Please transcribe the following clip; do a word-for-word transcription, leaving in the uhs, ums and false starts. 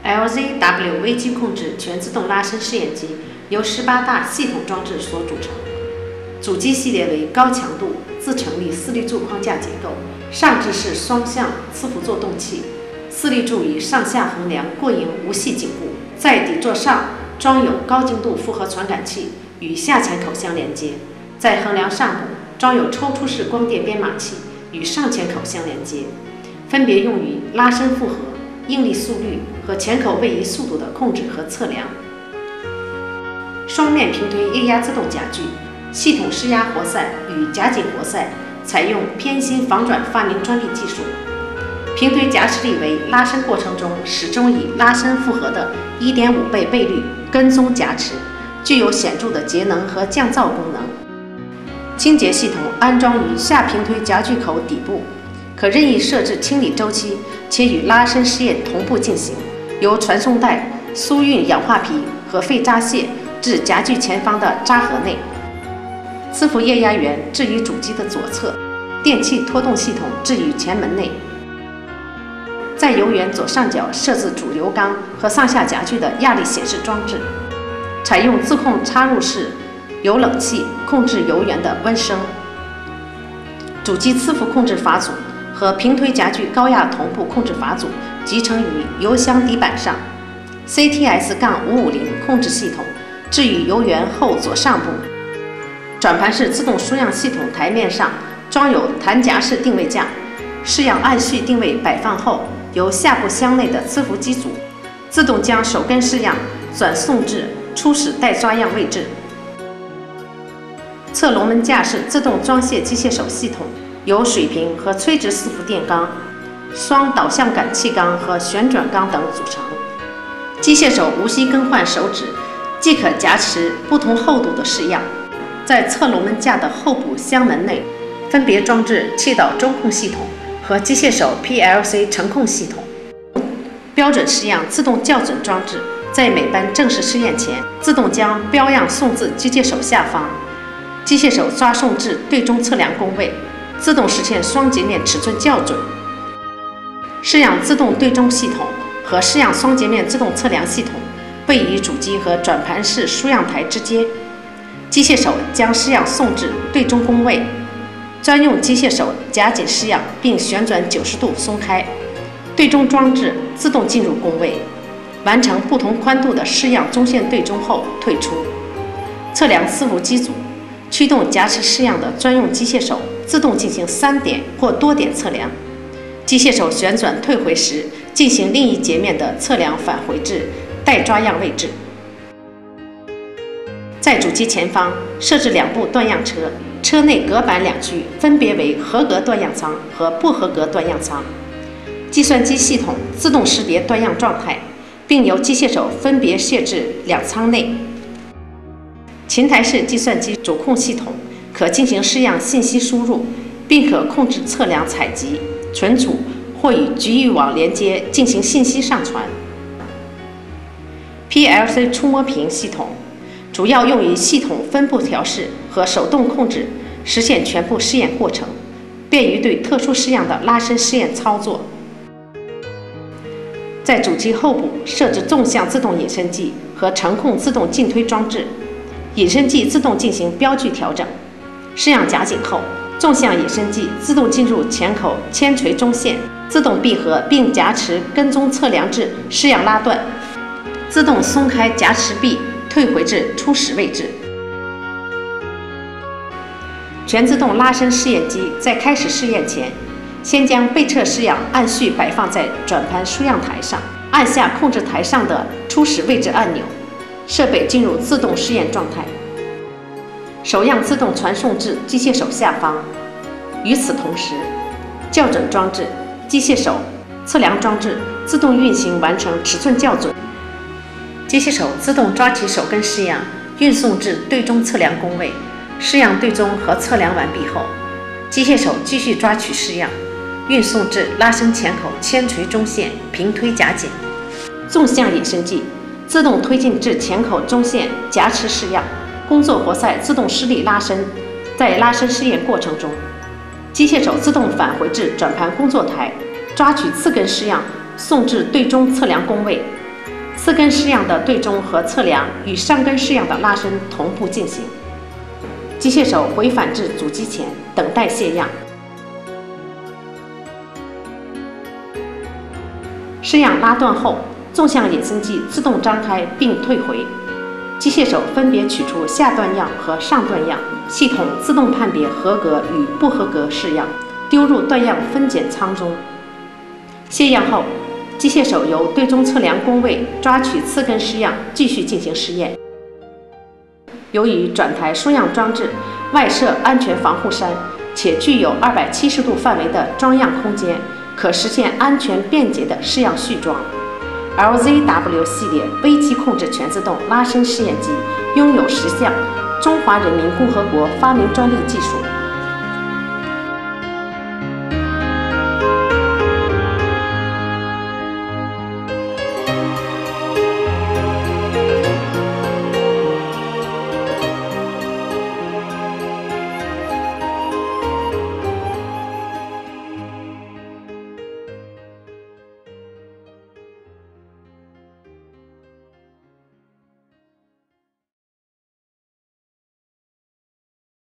L Z W 微机控制全自动拉伸试验机由十八大系统装置所组成，主机系列为高强度自成立四立柱框架结构，上置式双向磁浮作动器，四立柱以上下横梁过营无系紧固，在底座上装有高精度复合传感器与下前口相连接，在横梁上部装有抽出式光电编码器与上前口相连接，分别用于拉伸复合、应力速率和前口位移速度的控制和测量。双面平推液压自动夹具，系统施压活塞与夹紧活塞采用偏心防转发明专利技术，平推夹持力为拉伸过程中始终以拉伸复合的 一点五 倍倍率跟踪夹持，具有显著的节能和降噪功能。清洁系统安装于下平推夹具口底部，可任意设置清理周期，且与拉伸试验同步进行。由传送带输运氧化皮和废扎屑至夹具前方的扎盒内，磁浮液压源置于主机的左侧，电气拖动系统置于前门内。在油源左上角设置主油缸和上下夹具的压力显示装置，采用自控插入式油冷器控制油源的温升。主机磁浮控制阀组和平推夹具高压同步控制阀组集成于油箱底板上。C T S 五五零 控制系统置于油源后左上部。转盘式自动输样系统台面上装有弹夹式定位架，试样按序定位摆放后，由下部箱内的磁浮机组自动将手根试样转送至初始待抓样位置。侧龙门架式自动装卸机械手系统由水平和垂直四伏电缸、双导向感气缸和旋转缸等组成。机械手无需更换手指，即可夹持不同厚度的试样。在侧龙门架的后部箱门内，分别装置气导中控系统和机械手 P L C 程控系统。标准试样自动校准装置在每班正式试验前，自动将标样送至机械手下方，机械手抓送至对中测量工位，自动实现双截面尺寸校准。试样自动对中系统和试样双截面自动测量系统位于主机和转盘式输样台之间，机械手将试样送至对中工位，专用机械手夹紧试样并旋转九十度松开，对中装置自动进入工位，完成不同宽度的试样中线对中后退出。测量伺服机组驱动夹持试样的专用机械手自动进行三点或多点测量，机械手旋转退回时进行另一截面的测量返回至待抓样位置。在主机前方设置两部断样车，车内隔板两区分别为合格断样舱和不合格断样舱。计算机系统自动识别断样状态，并由机械手分别卸至两舱内。琴台式计算机主控系统可进行试样信息输入，并可控制测量采集、存储或与局域网连接进行信息上传。P L C 触摸屏系统主要用于系统分布调试和手动控制，实现全部试验过程，便于对特殊试样的拉伸试验操作。在主机后部设置纵向自动引伸剂和程控自动进推装置，引伸剂自动进行标距调整。试样夹紧后，纵向引伸剂自动进入前口铅垂中线，自动闭合并夹持跟踪测量至试样拉断，自动松开夹持臂退回至初始位置。全自动拉伸试验机在开始试验前，先将被测试样按序摆放在转盘输样台上，按下控制台上的初始位置按钮，设备进入自动试验状态。手样自动传送至机械手下方。与此同时，校准装置、机械手、测量装置自动运行完成尺寸校准。机械手自动抓取手根试样，运送至对中测量工位。试样对中和测量完毕后，机械手继续抓取试样，运送至拉伸前口铅垂中线平推夹紧。纵向引伸剂自动推进至前口中线夹持试样，工作活塞自动施力拉伸。在拉伸试验过程中，机械手自动返回至转盘工作台，抓取次根试样送至对中测量工位， 次根式样的对中和测量与上根式样的拉伸同步进行。机械手回返至主机前，等待卸样。式样拉断后，纵向引伸机自动张开并退回，机械手分别取出下段样和上段样，系统自动判别合格与不合格式样，丢入段样分拣仓中。卸样后，机械手由对中测量工位抓取次根式样，继续进行试验。由于转台输样装置外设安全防护衫，且具有二百七十度范围的装样空间，可实现安全便捷的式样续装。L Z W 系列微机控制全自动拉伸试验机拥有十项中华人民共和国发明专利技术。